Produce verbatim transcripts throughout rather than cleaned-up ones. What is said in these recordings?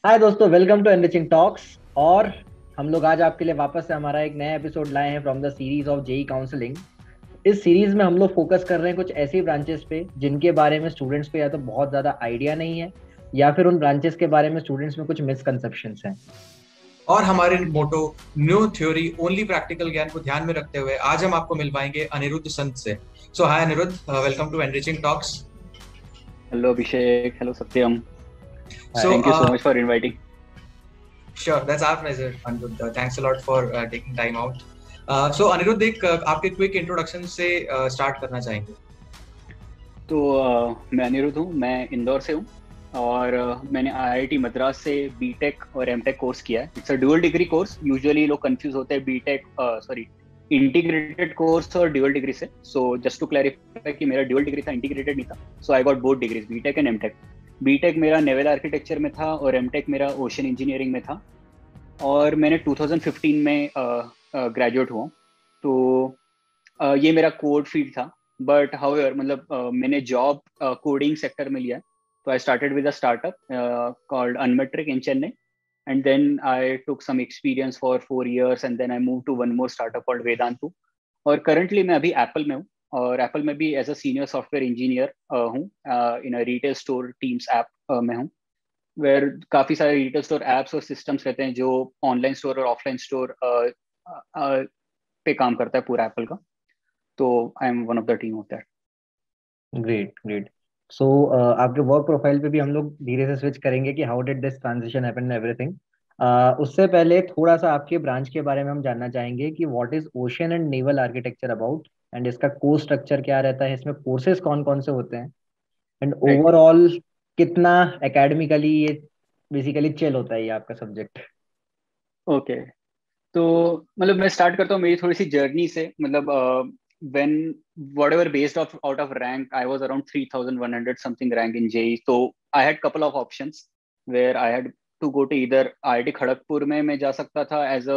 हाय दोस्तों, welcome to enriching talks. और हम लोग आज आपके लिए वापस से हमारा एक नया एपिसोड लाए हैं from the series of JEE counselling. इस सीरीज में हम लोग फोकस कर रहे हैं कुछ ऐसी ब्रांचेस पे जिनके बारे में स्टूडेंट्स को या तो बहुत ज्यादा आइडिया नहीं है, या फिर उन ब्रांचेस के बारे में स्टूडेंट्स में कुछ मिसकंसेप्शंस हैं। और हमारे motto new theory only practical ज्ञान को ध्यान में रखते हुए आज हम आपको मिलवाएंगे अनिरुद्ध संत से। So hi Anirudh, welcome to enriching talks. Hello Abhishek, hello Satyam. Uh, so thank you so much for inviting. Sure, that's our pleasure Anirudh, thanks a lot for taking time out. So Anirudh, एक uh, आपके quick introduction से start uh, करना चाहेंगे। तो uh, मैं अनिरुद्ध हूँ, मैं इंदौर से हूँ और uh, मैंने आईआईटी मद्रास से बीटेक और एमटेक कोर्स किया है। It's a dual degree course. Usually लोग कंफ्यूज होते हैं बीटेक सॉरी इंटीग्रेटेड कोर्स और ड्यूअल डिग्री से। सो जस्ट टू क्लैरिफाई कि मेरा ड्यूअल डिग्री था, इंटीग्रेटेड नहीं था। So I got both degrees, BTech and MTech. BTech मेरा नेवल आर्किटेक्चर में था और एमटेक मेरा ओशन इंजीनियरिंग में था। और मैंने टू थाउजेंड फिफ्टीन में ग्रेजुएट हुआ। तो uh, ये मेरा कोड फील्ड था। बट हाउएवर मतलब uh, मैंने जॉब कोडिंग सेक्टर में लिया है। तो I started with a startup called Unmetric in Chennai, and then I took some experience for four years and then I move to one more startup called Vedantu. और currently मैं अभी Apple में हूँ, और एप्पल में भी as a senior software engineer हूँ। In a retail store teams app में हूँ, वेयर काफी सारे रिटेल स्टोर एप्स और सिस्टम्स रहते हैं जो ऑनलाइन स्टोर और ऑफलाइन स्टोर पे काम करता है पूरा एप्पल का। तो I am one of the team of that. Great great. So आपके वर्क प्रोफाइल पे भी हम लोग धीरे से स्विच करेंगे कि how did this transition happen everything. उससे पहले थोड़ा सा आपके ब्रांच के बारे में हम जानना चाहेंगे कि what is ocean and naval architecture about, and इसका कोर्स स्ट्रक्चर क्या रहता है, इसमें कोर्सेज कौन कौन से होते हैं, एंड राइट। ओवरऑल कितना एकेडमिकली ये बेसिकली चिल होता है ये आपका सब्जेक्ट। ओके। तो मतलब मैं स्टार्ट करता हूँ मेरी थोड़ी सी जर्नी से। मतलब when whatever based off out of rank I was around three thousand one hundred something rank in JEE. तो I had couple of options where I had to go to इधर IIT Kharagpur में मैं जा सकता था as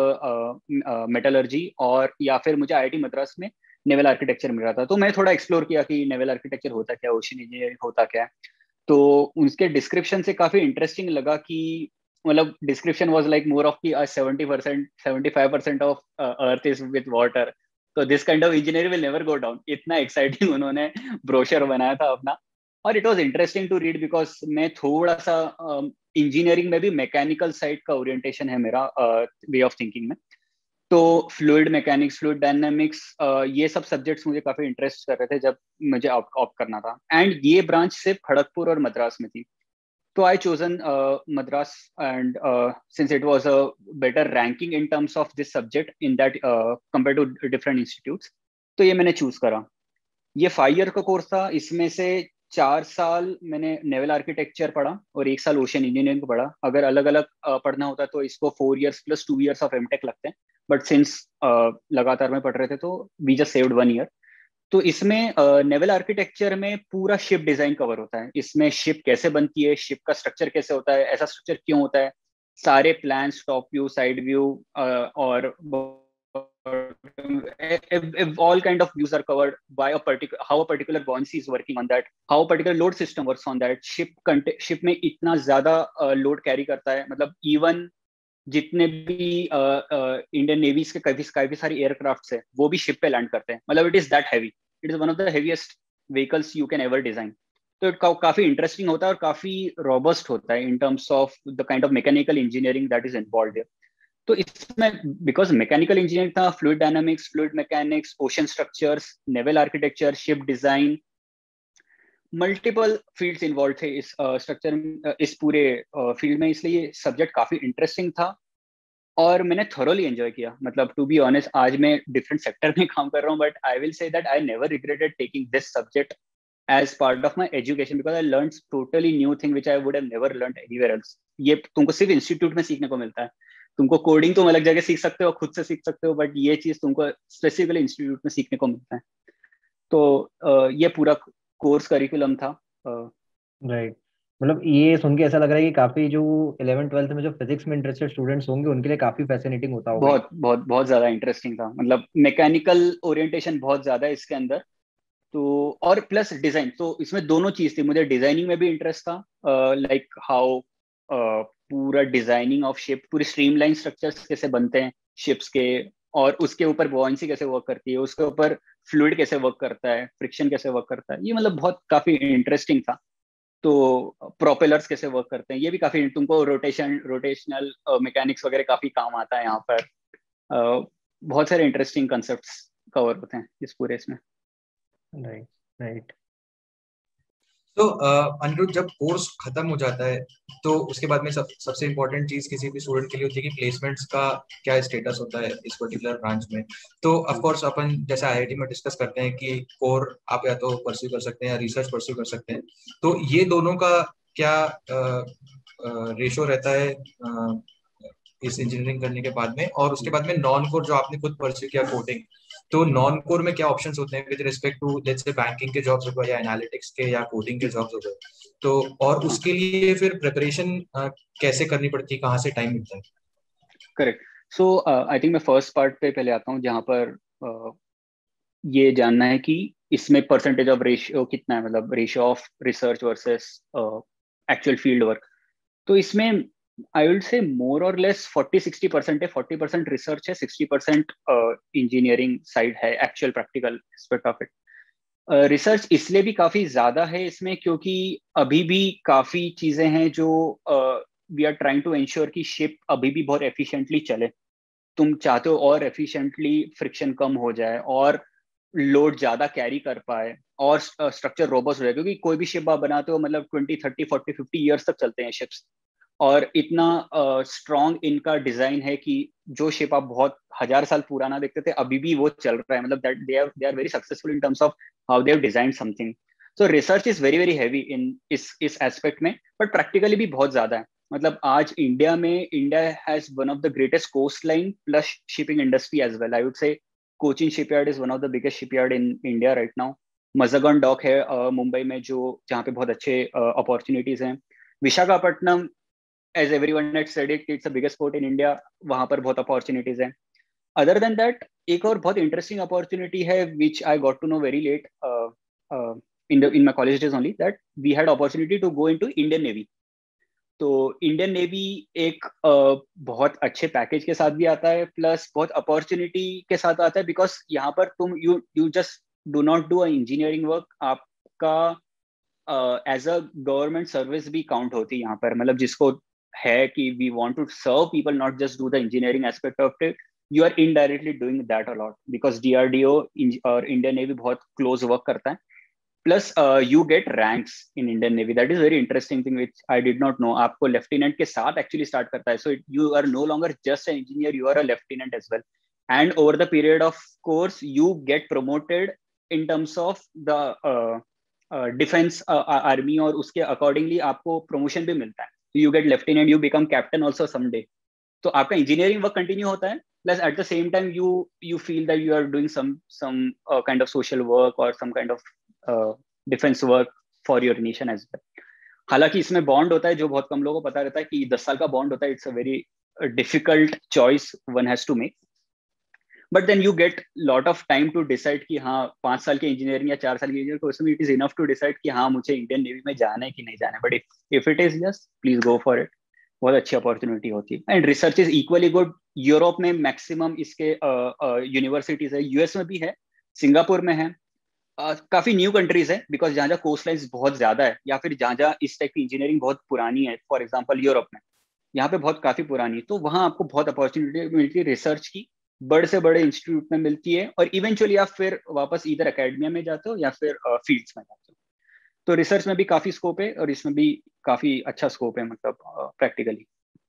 a metallurgy, और या फिर मुझे आईआईटी मद्रास में नेवल आर्किटेक्चर मिल रहा था। तो मैं थोड़ा एक्सप्लोर किया कि नेवल आर्किटेक्चर होता क्या, ओशन इंजीनियरिंग होता क्या है। तो उनके डिस्क्रिप्शन से काफी इंटरेस्टिंग लगा कि मतलब description was like more of की seventy percent seventy five percent of earth is with water. तो this kind of engineer will never go down. इतना एक्साइटिंग उन्होंने ब्रोशर बनाया था अपना। और it was interesting to read because मैं थोड़ा सा इंजीनियरिंग uh, में भी मैकेनिकल साइड का ओरिएंटेशन है मेरा वे ऑफ थिंकिंग में। तो फ्लूइड मैकेनिक्स, फ्लूइड डायनामिक्स, ये सब सब्जेक्ट्स मुझे काफी इंटरेस्ट कर रहे थे जब मुझे ऑप्ट करना था। एंड ये ब्रांच सिर्फ खड़गपुर और मद्रास में थी। तो I chosen Madras, and since it was a better ranking in terms of this subject in that compare to different institutes, तो ये मैंने चूज करा। ये फाइव ईयर का कोर्स था। इसमें से चार साल मैंने नेवल आर्किटेक्चर पढ़ा और एक साल ओशन इंजीनियरिंग पढ़ा। अगर अलग अलग पढ़ना होता तो इसको four years plus two years of MTech लगते हैं। बट सिंस लगातार में पढ़ रहे थे तो we just saved one year. तो इसमें नेवल आर्किटेक्चर में पूरा शिप डिजाइन कवर होता है। इसमें शिप कैसे बनती है, शिप का स्ट्रक्चर कैसे होता है, ऐसा स्ट्रक्चर क्यों होता है, सारे plans, top view, side view, और if, if all kind of views are covered by a particular how a particular buoyancy is working on that, how a particular load system works on that ship ship में इतना ज्यादा load carry करता है। मतलब even जितने भी Indian navy के काफी काफी सारी एयरक्राफ्ट है वो भी शिप पे लैंड करते हैं। मतलब it is that heavy. It is one of the heaviest vehicles you can ever design. तो इट का, काफी इंटरेस्टिंग होता है और काफी रोबस्ट होता है in terms of the kind of mechanical engineering that is involve. तो इसमें बिकॉज मैकेनिकल इंजीनियरिंग था, fluid dynamics, fluid mechanics, ocean structures, naval architecture, ship design, multiple fields involve थे इस स्ट्रक्चर uh, इस पूरे फील्ड uh, में। इसलिए subject काफी इंटरेस्टिंग था और मैंने थोरोली एंजॉय किया। मतलब टू बी ऑनेस्ट आज मैं डिफरेंट सेक्टर में काम कर रहा हूँ, but I will say that I never regretted taking this subject as part of my education because I learned totally new thing which I would have never learned anywhere else. ये तुमको सिर्फ institute में सीखने को मिलता है। तुमको coding तुम अलग जगह सीख सकते हो, खुद से सीख सकते हो, बट ये चीज तुमको स्पेसिफिकली इंस्टीट्यूट में सीखने को मिलता है। तो uh, ये पूरा कोर्स करिकुलम था। uh, right. मतलब ये सुन के ऐसा लग रहा है कि काफी जो इलेवन ट्वेल्थ में जो फिजिक्स में इंटरेस्टेड स्टूडेंट्स होंगे उनके लिए काफी फैसिनेटिंग होता होगा ये। बहुत बहुत बहुत ज्यादा इंटरेस्टिंग था। मतलब मैकेनिकल ओरिएंटेशन बहुत ज्यादा है इसके अंदर। तो और प्लस डिजाइन, तो इसमें दोनों चीज थी। मुझे डिजाइनिंग में भी इंटरेस्ट था, लाइक हाउ पूरा डिजाइनिंग ऑफ शिप, पूरी स्ट्रीमलाइन स्ट्रक्चर्स कैसे बनते हैं शिप्स के, और उसके ऊपर बुओयांसी कैसे वर्क करती है, उसके ऊपर फ्लूइड कैसे वर्क करता है, फ्रिक्शन कैसे वर्क करता है, ये मतलब बहुत काफी इंटरेस्टिंग था। तो प्रोपेलर्स कैसे वर्क करते हैं ये भी काफी, तुमको रोटेशन रोटेशनल मैकेनिक्स वगैरह काफी काम आता है यहाँ पर। अ, बहुत सारे इंटरेस्टिंग कंसेप्ट्स कवर होते हैं इस पूरे इसमें। Right right. तो अनिरुद्ध, जब कोर्स खत्म हो जाता है तो उसके बाद में सब सबसे इम्पोर्टेंट चीज किसी भी स्टूडेंट के लिए होती है कि प्लेसमेंट्स का क्या स्टेटस होता है इस पर्टिकुलर ब्रांच में। तो ऑफ कोर्स अपन जैसे आईआईटी में डिस्कस करते हैं कि कोर आप या तो परस्यू कर सकते हैं या रिसर्च परस्यू कर सकते हैं, तो ये दोनों का क्या रेशो रहता है uh, इस इंजीनियरिंग करने के बाद में? और उसके बाद में नॉन कोर जो आपने खुद परस्यू किया कोडिंग, तो नॉन कोर में क्या ऑप्शंस होते हैं with respect to let's say banking के जॉब्स हो गए या एनालिटिक्स के या कोडिंग के जॉब्स हो गए, तो और उसके लिए फिर प्रिपरेशन कैसे करनी पड़ती है, कहाँ से टाइम मिलता है? करेक्ट। सो आई थिंक मैं फर्स्ट पार्ट पे पहले आता हूँ, जहाँ पर uh, ये जानना है कि इसमें परसेंटेज ऑफ रेशियो कितना है, मतलब ratio of research versus actual field work. तो इसमें आई विल से मोर और लेस फोर्टी सिक्सटी परसेंट है, फोर्टी परसेंट रिसर्च है, सिक्सटी परसेंट इंजीनियरिंग साइड है, actual practical aspect of it. Research इसलिए भी काफी ज्यादा है इसमें क्योंकि अभी भी काफी चीजें हैं जो we are trying to ensure कि शिप अभी भी बहुत एफिशिएंटली चले। तुम चाहते हो और एफिशिएंटली फ्रिक्शन कम हो जाए और लोड ज्यादा कैरी कर पाए और स्ट्रक्चर रोबस्ट हो जाए, क्योंकि कोई भी शिप आप बनाते हो मतलब twenty thirty forty fifty years तक चलते हैं शिप्स, और इतना स्ट्रॉन्ग uh, इनका डिजाइन है कि जो शिप आप बहुत हजार साल पुराना देखते थे अभी भी वो चल रहा है, मतलब that they are they are very successful in terms of how they have designed something. So research is very very heavy in इस इस एस्पेक्ट में, बट प्रैक्टिकली भी बहुत ज्यादा है। मतलब आज इंडिया में, India has one of the greatest coast line plus shipping industry as well. I would say Cochin shipyard is one of the biggest shipyard in India right now. Mazagon dock है uh, Mumbai में, जो जहाँ पे बहुत अच्छे अपॉर्चुनिटीज uh, हैं। Visakhapatnam, as everyone had said it, it's the biggest port in India, वहां पर बहुत अपॉर्चुनिटीज हैं। अदर देन दैट एक और बहुत इंटरेस्टिंग अपॉर्चुनिटी है which I got to know very late in the in my college days only, that we had opportunity to go into Indian navy. तो Indian navy एक uh, बहुत अच्छे package के साथ भी आता है, प्लस बहुत अपॉर्चुनिटी के साथ आता है, बिकॉज यहाँ पर तुम you you just do not do engineering work, आपका एज अ गवर्नमेंट सर्विस भी काउंट होती है यहाँ पर। मतलब जिसको है कि we want to serve people, not just do the engineering aspect of it, you are indirectly doing that a lot, because DRDO और इंडियन नेवी बहुत क्लोज वर्क करता है। Plus you get ranks in Indian navy, that is very interesting thing which I did not know. आपको lieutenant के साथ actually start करता है, so you are no longer just an engineer, you are a lieutenant as well, and over the period of course you get promoted in terms of the defence army, और उसके accordingly आपको promotion भी मिलता है। You get lieutenant, you become captain also someday. तो आपका engineering work continue होता है, plus at the same time you you feel that you are doing some some kind of social work और some kind of defence work for your nation as well. हालांकि इसमें bond होता है जो बहुत कम लोगों को पता रहता है कि दस साल का बॉन्ड होता है। It's a very difficult choice one has to make, but then you get lot of time to decide कि हाँ पांच साल के इंजीनियरिंग या चार साल की इंजीनियरिंग, तो उसमें it is enough to decide कि हाँ मुझे इंडियन नेवी में जाना है कि नहीं जाना है। But if it is yes, please go for it, बहुत अच्छी अपॉर्चुनिटी होती है। And research is equally good. Europe में मैक्सिमम इसके यूनिवर्सिटीज uh, uh, है, यूएस में भी है, सिंगापुर में है, uh, काफी न्यू कंट्रीज है, बिकॉज जहाँ जहाँ कोस्ट लाइन्स बहुत ज्यादा है या फिर जहाँ जहाँ इस टाइप की इंजीनियरिंग बहुत पुरानी है, फॉर एग्जाम्पल यूरोप में, यहाँ पे बहुत काफी पुरानी, तो वहाँ आपको बहुत अपॉर्चुनिटी मिलती है रिसर्च की, बड़े से बड़े इंस्टीट्यूट में मिलती है, और इवेंचुअली आप फिर वापस इधर एकेडमिया में जाते हो या फिर फील्ड्स में जाते हो। तो रिसर्च में भी काफी स्कोप है और इसमें भी काफी अच्छा स्कोप है, मतलब प्रैक्टिकली।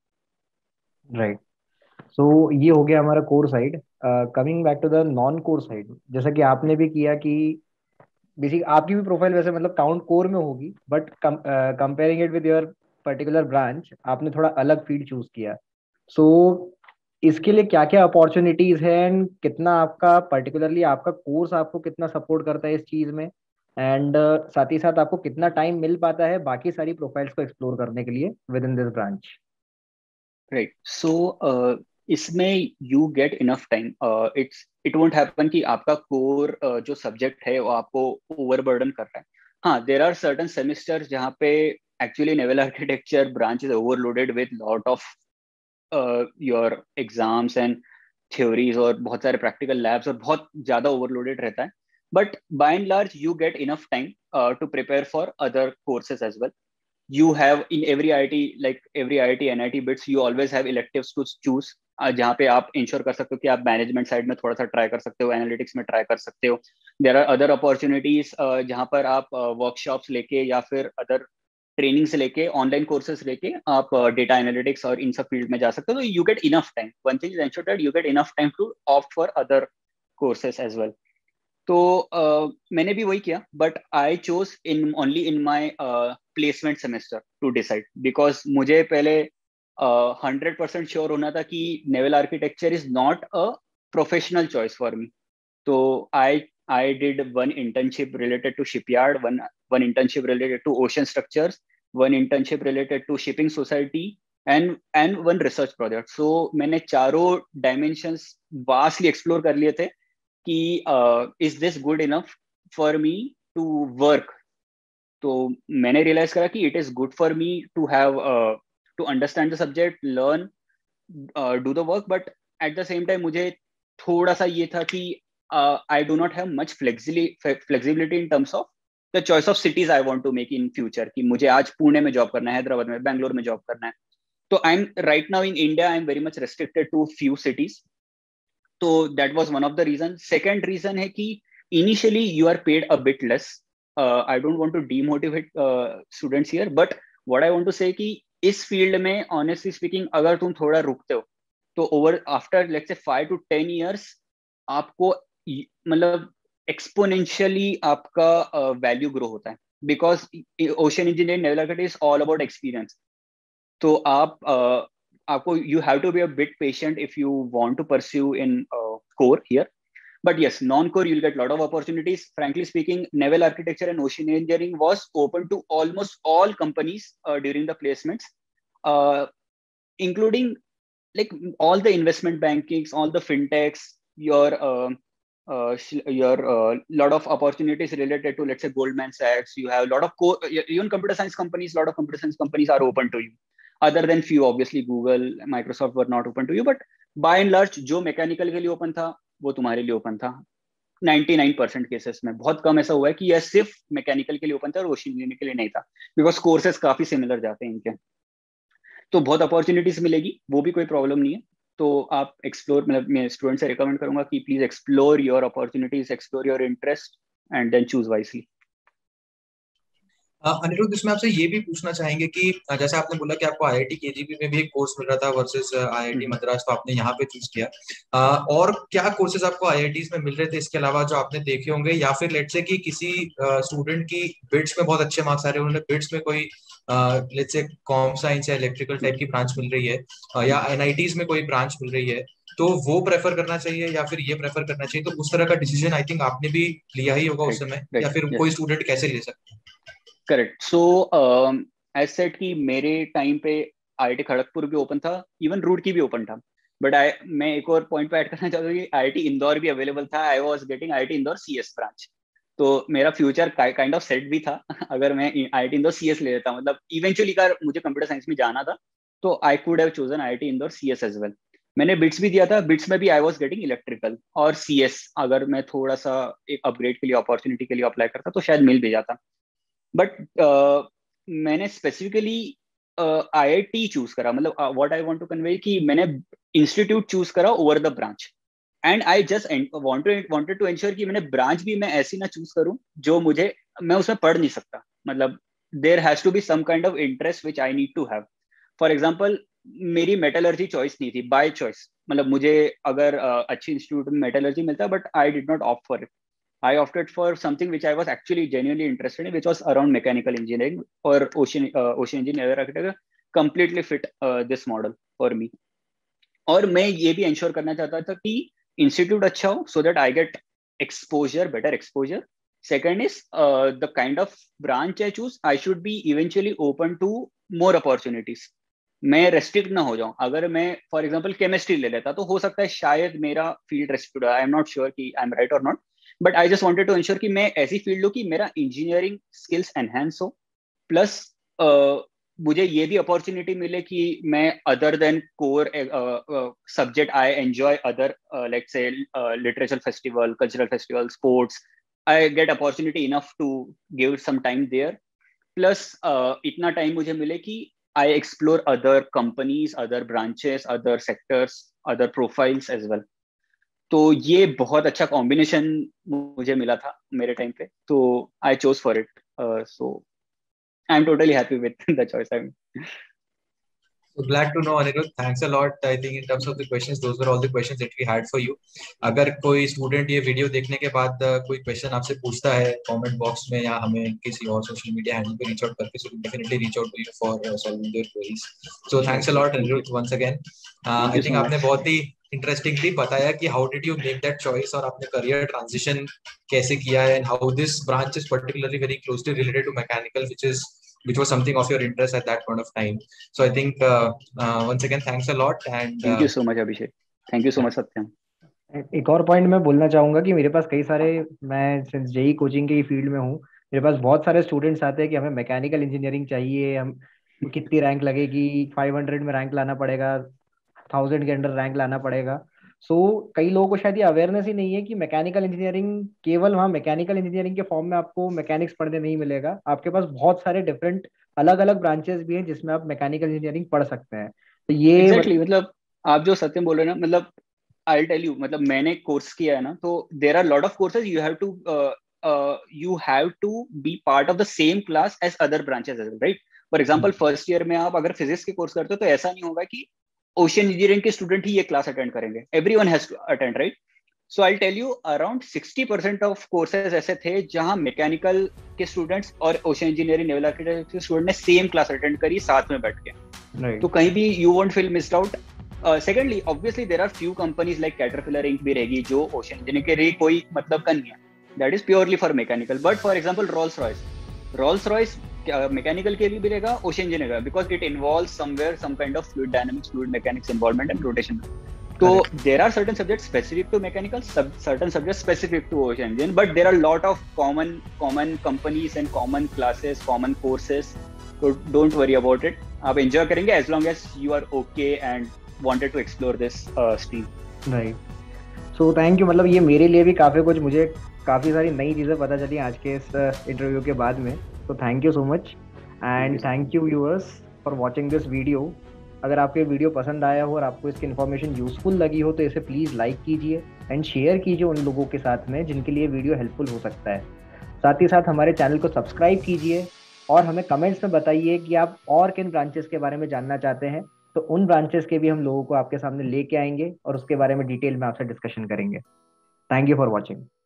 राइट। सो ये हो गया हमारा core side. Coming back to the non core side, जैसा कि आपने भी किया कि बेसिक आपकी भी प्रोफाइल वैसे मतलब काउंट कोर में होगी, but comparing it with your particular branch आपने थोड़ा अलग फील्ड चूज किया। सो इसके लिए क्या क्या अपॉर्चुनिटीज हैं एंड कितना आपका पर्टिकुलरली आपका कोर्स आपको कितना सपोर्ट करता है इस चीज में, एंड uh, साथ ही साथ आपको कितना टाइम मिल पाता है बाकी सारी प्रोफाइल्स को एक्सप्लोर करने के लिए with in this branch? Right. So इसमें you get enough time. It's it won't happen कि आपका कोर uh, जो सब्जेक्ट है वो आपको ओवरबर्डन कर रहा है। हाँ, देर आर सर्टन सेमिस्टर्स जहाँ पे actually naval architecture branch is overloaded with lot of uh, your exams and theories और बहुत सारे practical labs और बहुत ज़्यादा overloaded रहता है. But by and large, you get enough time uh, to prepare for other courses as well. You have in every I I T, like every I I T, N I T bits, you always have electives to choose. Uh, जहाँ पे आप ensure कर सकते हो कि आप management side में थोड़ा सा ट्राई कर सकते हो, एनालिटिक्स में ट्राई कर सकते हो. देयर आर अदर अपॉर्चुनिटीज जहाँ पर आप वर्कशॉप्स uh, लेके या फिर अदर ट्रेनिंग से लेके ऑनलाइन कोर्सेज लेके आप डेटा uh, एनालिटिक्स और इन सब फील्ड में जा सकते हो. तो you get enough time. One thing is ensure that you get enough time to opt for other courses as well. तो uh, मैंने भी वही किया, but I chose in only in my placement semester to decide, because मुझे पहले hundred percent sure होना था कि naval architecture is not a professional choice for me. तो I I did one internship related to shipyard, one one internship related to ocean structures, one internship related to shipping society and and one research project. So मैंने चारों dimensions vastly explore कर लिए थे कि is this good enough for me to work. तो मैंने realize करा कि it is good for me to have to understand the subject, learn, do the work, but at the same time मुझे थोड़ा सा ये था कि I do not have much flexibility in terms of the choice of cities I want to make in future, कि मुझे आज पुणे में जॉब करना है, हैदराबाद में, बैंगलोर में जॉब करना है. तो I am right now in India, I am very much restricted to few cities. So that was one of the reason. Second reason है कि initially you are paid a bit less. I don't want to demotivate students here, but what I want to say कि इस field में honestly speaking अगर तुम थोड़ा रुकते हो तो over after let's say five to ten years आपको मतलब एक्सपोनेंशियली आपका वैल्यू uh, ग्रो होता है, because ocean engineering, naval architecture is all about experience. तो आप uh, आपको you have to be a bit patient if you want to pursue in uh, core here. But yes, non-core you'll get a lot of opportunities. Frankly speaking, naval architecture and ocean engineering was open to almost all companies uh, during the placements, uh, including like all the investment bankings, all the fintechs, your uh, uh, your uh, lot of opportunities related to, let's say, Goldman Sachs. You have a lot of co- even computer science companies. A lot of computer science companies are open to you. Other than few, obviously Google, Microsoft were not open to you, but by and large जो mechanical के लिए open था वो तुम्हारे लिए open था. ninety-nine percent cases में, बहुत कम ऐसा हुआ है कि यह सिर्फ मैकेनिकल के लिए ओपन था और ओशन इंजीनियरिंग के लिए नहीं था, बिकॉज कोर्सेज काफी सिमिलर जाते हैं इनके. तो बहुत अपॉर्चुनिटीज मिलेगी, वो भी कोई प्रॉब्लम नहीं है. तो आप एक्सप्लोर, मतलब मैं स्टूडेंट से रिकमेंड करूंगा कि please explore your opportunities, explore your interest and then choose wisely. Anirudh, इसमें आपसे ये भी पूछना चाहेंगे कि जैसे आपने बोला कि आपको आईआईटी केजीपी में भी एक कोर्स मिल रहा था वर्सेस आईआईटी मद्रास, तो आपने यहाँ पे चूज किया. और क्या कोर्सेज आपको आईआईटीज में मिल रहे थे इसके अलावा जो आपने देखे होंगे, या फिर लेट्स से कि किसी स्टूडेंट की बिट्स में बहुत अच्छे मार्क्स आ रहे हैं, उन्होंने बिट्स में कोई लेट्स से कॉम साइंस या इलेक्ट्रिकल टाइप की ब्रांच मिल रही है, या एनआईटीज में कोई ब्रांच मिल रही है, तो वो प्रेफर करना चाहिए या फिर ये प्रेफर करना चाहिए? तो उस तरह का डिसीजन आई थिंक आपने भी लिया ही होगा उस समय, या फिर कोई स्टूडेंट कैसे ले सकता है? करेक्ट. सो एज सेड कि मेरे टाइम पे आईआईटी खड़गपुर भी ओपन था, इवन रुड़की भी ओपन था, बट आई मैं एक और पॉइंट पे ऐड करना चाहता हूँ कि आईआईटी इंदौर भी अवेलेबल था. I was getting IIT Indore CS branch, तो मेरा फ्यूचर काइंड ऑफ सेट भी था अगर मैं आईआईटी इंदौर सीएस ले लेता. मतलब इवेंचुअली का मुझे कंप्यूटर साइंस में जाना था, तो I could have chosen IIT Indore CS as well. मैंने बिट्स भी दिया था, बिट्स में भी आई वाज गेटिंग इलेक्ट्रिकल और सीएस. अगर मैं थोड़ा सा एक अपग्रेड के लिए, अपॉर्चुनिटी के लिए अप्लाई करता तो शायद मिल भी जाता. बट uh, मैंने स्पेसिफिकली आईआईटी चूज करा, मतलब what I want to convey कि मैंने इंस्टीट्यूट चूज करा over the branch. And I just wanted to ensure कि मैंने ब्रांच भी मैं ऐसी ना चूज करूं जो मुझे, मैं उसमें पढ़ नहीं सकता. मतलब there has to be some kind of interest which I need to have. For example, मेरी मेटलर्जी चॉइस नहीं थी, बाय चॉइस. मतलब मुझे अगर uh, अच्छी इंस्टीट्यूट में मेटलर्जी मिलता, but I did not opt for it. I opted for something which I was actually genuinely interested in, which was around mechanical engineering or ocean uh, ocean engineering architecture. Completely fit uh, this model for me. और मैं ये भी ensure करना चाहता था कि institute अच्छा हो, so that I get exposure, better exposure. Second is uh, the kind of branch I choose, I should be eventually open to more opportunities. मैं रेस्ट्रिक्ट ना हो जाऊं. अगर मैं फॉर एग्जांपल केमिस्ट्री ले लेता तो हो सकता है शायद मेरा फील्ड रेस्ट्रिक्ट हो. आई एम नॉट श्योर कि आई एम राइट और not, but I just wanted to ensure कि मैं ऐसी फील्ड हो कि मेरा इंजीनियरिंग स्किल्स एनहेंस हो, प्लस uh, मुझे ये भी अपॉर्चुनिटी मिले कि मैं other than core subject I enjoy other like say literature festival, cultural festival, sports, I get opportunity enough to give some time there. Plus इतना टाइम मुझे मिले कि I explore other companies, other branches, other sectors, other profiles as well. तो ये बहुत अच्छा combination मुझे मिला था मेरे टाइम पे, तो I chose for it. So I am totally happy with the choice I. So glad to know, Anirudh. Thanks a lot. I think in terms of the questions, those were all the questions that we had for you. अगर कोई student ये video देखने के बाद uh, कोई question आपसे पूछता है कमेंट बॉक्स में या हमें किसी और सोशल मीडिया हैंडल पे रीच आउट करके, so we'll definitely reach out to you for uh, solving their queries. So thanks a lot, Anirudh, once again. Uh, I think आपने बहुत ही इंटरेस्टिंगली बताया कि how did you make that choice और आपने career transition कैसे किया है, and how this branch is particularly very closely related to mechanical, which is which was something of your interest at that point of time. So I think uh, uh, once again thanks a lot, and thank you so much Abhishek, thank you so much Satyam. एक और point मैं बोलना चाहूंगा कि मेरे पास कई सारे, मैं सिंस जेई कोचिंग के ही फील्ड में हूँ, मेरे पास बहुत सारे स्टूडेंट्स आते हैं कि हमें मैकेनिकल इंजीनियरिंग चाहिए, हम कितनी रैंक लगेगी, फाइव हंड्रेड में रैंक लाना पड़ेगा, थाउजेंड के अंडर रैंक लाना पड़ेगा। सो so, कई लोगों को शायद ये अवेयरनेस ही नहीं है कि मैकेनिकल इंजीनियरिंग केवल वहाँ मैकेनिकल इंजीनियरिंग के फॉर्म में आपको मैकेनिक्स पढ़ने नहीं मिलेगा, आपके पास बहुत सारे डिफरेंट अलग अलग ब्रांचेस भी हैं जिसमें आप मैकेनिकल इंजीनियरिंग पढ़ सकते हैं। तो ये एग्जैक्टली exactly, मतलब आप जो सत्यम बोल रहे हैं ना, मतलब आई टेल यू, मतलब मैंने कोर्स किया है ना, तो there are lot of courses, you have to you have to be part of the same class as other branches, right? For example first year में आप अगर फिजिक्स के कोर्स करते हो तो ऐसा नहीं होगा कि ओशन इंजीनियरिंग के स्टूडेंट ही ये क्लास अटेंड करेंगे, everyone has to attend, right? So I tell you around sixty percent of courses ऐसे थे जहां मैकेनिकल के स्टूडेंट्स और ओशन इंजीनियरिंग, नेवल आर्किटेक्चर के स्टूडेंट ने सेम क्लास अटेंड करी साथ में बैठ के, right. तो कहीं भी you won't feel missed out. Secondly obviously there are few companies like Caterpillar Inc भी रहेगी जो ओशन इंजीनियरिंग के लिए कोई मतलब का नहीं है, that is purely for mechanical. But for example Rolls Royce, Rolls Royce mechanical के लिए भी रहेगा, ओशन इंजीनियर का, because it involve somewhere some kind of fluid dynamics, fluid mechanics involvement and rotation. So there are certain subjects specific to mechanical, sub, certain subjects specific to ocean engine, but there are a lot of common common companies and common classes, common courses. So don't worry about it. आप enjoy करेंगे as long as you are okay and wanted to explore this uh, stream. Right. So thank you. मतलब ये मेरे लिए भी काफी कुछ, मुझे काफी सारी नई चीजें पता चली आज के इस इंटरव्यू के बाद में। So thank you so much and thank you viewers for watching this video. अगर आपको ये वीडियो पसंद आया हो और आपको इसकी इन्फॉर्मेशन यूजफुल लगी हो तो इसे प्लीज़ लाइक कीजिए एंड शेयर कीजिए उन लोगों के साथ में जिनके लिए वीडियो हेल्पफुल हो सकता है। साथ ही साथ हमारे चैनल को सब्सक्राइब कीजिए और हमें कमेंट्स में बताइए कि आप और किन ब्रांचेस के बारे में जानना चाहते हैं, तो उन ब्रांचेस के भी हम लोगों को आपके सामने लेके आएंगे और उसके बारे में डिटेल में आपसे डिस्कशन करेंगे। Thank you for watching.